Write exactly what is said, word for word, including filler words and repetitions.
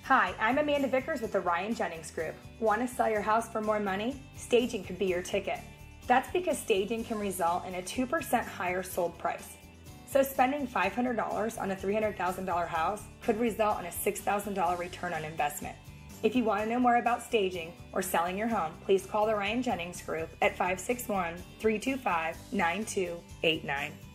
Hi, I'm Amanda Vickers with the Ryan Jennings Group. Want to sell your house for more money? Staging could be your ticket. That's because staging can result in a two percent higher sold price. So spending five hundred dollars on a three hundred thousand dollars house could result in a six thousand dollars return on investment. If you want to know more about staging or selling your home, please call the Ryan Jennings Group at five six one, three two five, nine two eight nine.